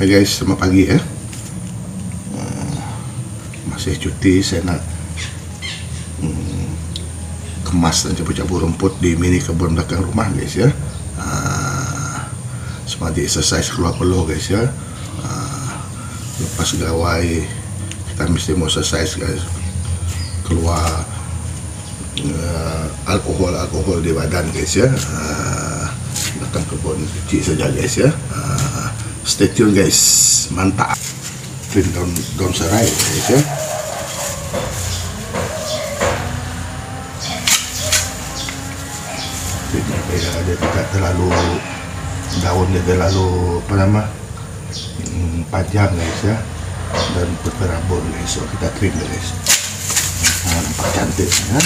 Hai guys, selamat pagi ya. Masih cuti, saya nak kemas dan cabut-cabut rumput di mini kebun belakang rumah guys ya. Semadi exercise keluar peluh guys ya. Lepas gawai kita mesti mau exercise guys. Keluar alkohol di badan guys ya. Belakang kebun kecil saja guys ya. Stay tune guys, mantap. Clean daun serai guys ya. Dia tidak terlalu, daunnya terlalu panjang guys ya, dan berterabur guys. So kita trim guys. Nampak cantik ya.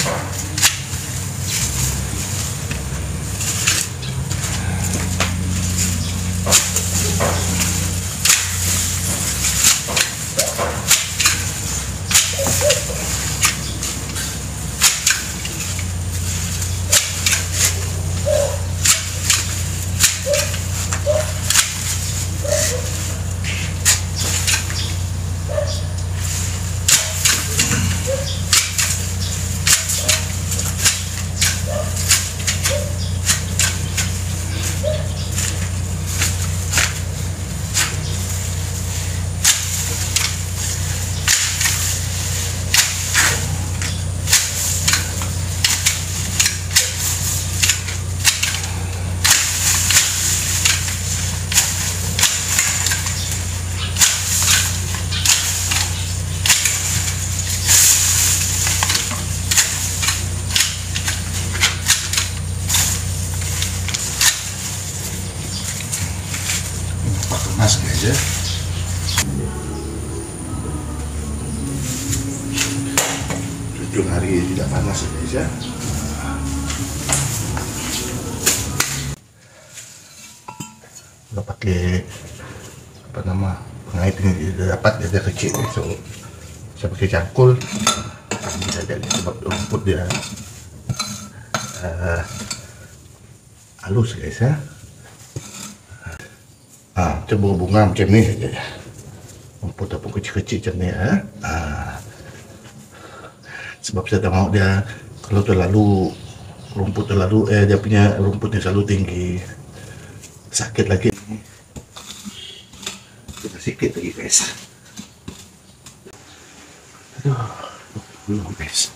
Panas guys ya. Ujung hari tidak panas guys ya. Udah pakai pengait ini dapat dia kecil, so saya pakai cangkul bisa jadi sebab rumput dia halus guys ya. Coba bunga macam ni saja ya. Rumput apa kecil-kecil macam ni ya. Sebab saya tak mahu dia kalau terlalu rumput dia punya rumputnya selalu tinggi, sakit lagi. Kita sikit lagi guys. Aduh, belum guys.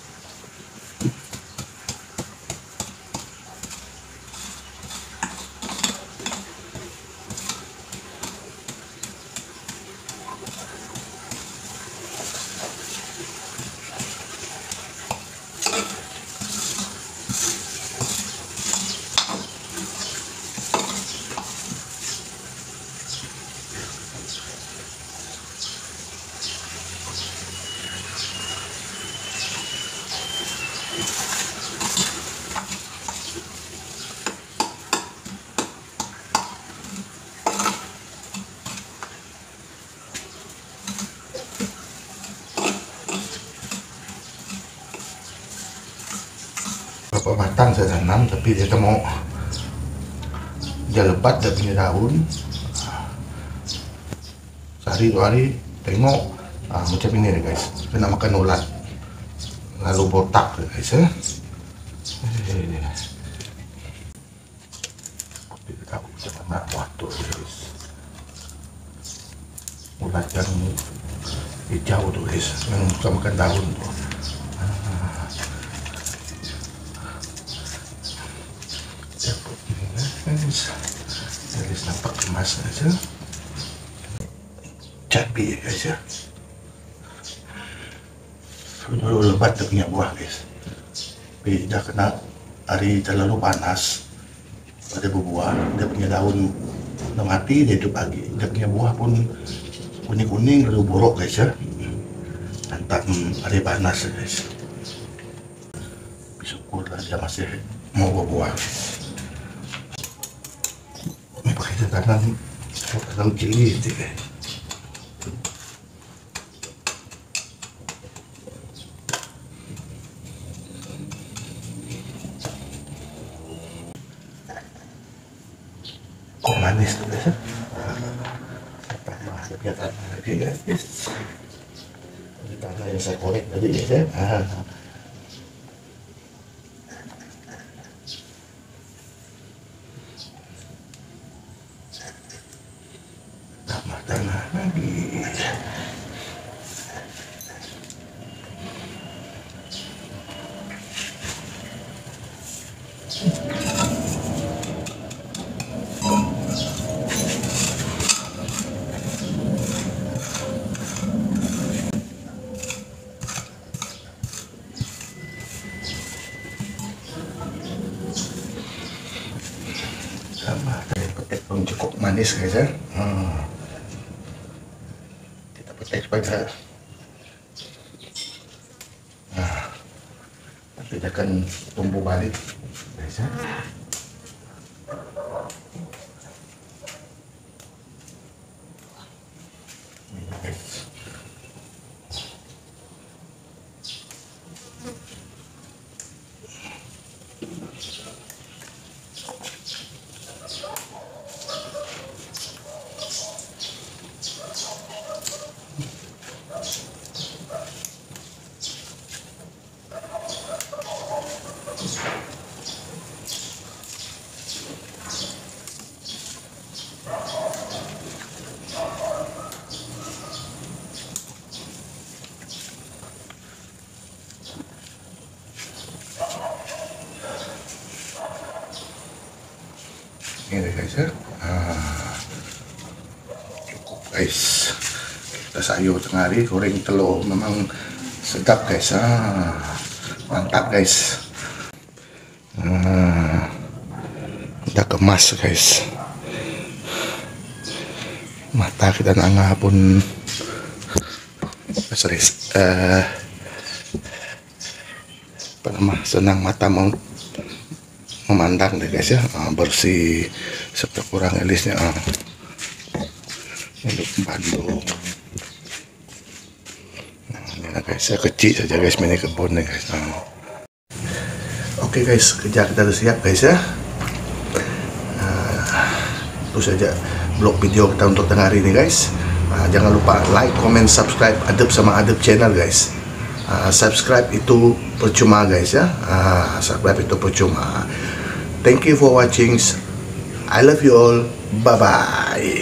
Beberapa batang saya tanam, tapi dia tak mau, dia lebat, dia punya daun. Sehari 2 hari tengok macam ini deh guys. Dia nak makan ulat, lalu botak guys ya. Dia tahu macam mana waktu guys. Ulat yang hijau tuh guys, yang suka makan daun tuh. Jadi nampak kemas aja, cabai guys ya. Dulu lebat dia punya buah guys, tapi dah kena hari terlalu panas pada berbuah, dia punya daun dah mati, dia hidup lagi. Dia punya buah pun kuning-kuning lalu borok guys ya. Tentang hari panas guys. Syukurlah dia masih mau berbuah. Ini pakai tanam cili itu guys. Kok manis tuh guys ya? Ada punya tanah lagi guys. Ini tanah yang saya korek tadi guys ya. Tambah tanah lagi. Tambah petai pun cukup manis guys ya. Kita petai supaya nanti dia akan tumbuh balik guys ya. Ini guys. Ini guys ya. Cukup guys. Kita sayur tengah hari, goreng telur, memang sedap guys. Mantap guys. Udah kemas guys. Mata kita nangah pun senang mata mau memandang deh guys ya. Bersih serta kurang elisnya. Untuk Bandung. Ini guys ya, kecil saja guys mini kebun nih guys. Oke guys, kerja kita udah siap guys ya. Itu saja vlog video kita untuk tengah hari ini guys. Jangan lupa like, comment, subscribe Adep sama Adep channel guys. Subscribe itu percuma guys ya. Subscribe itu percuma. Thank you for watching. I love you all. Bye bye.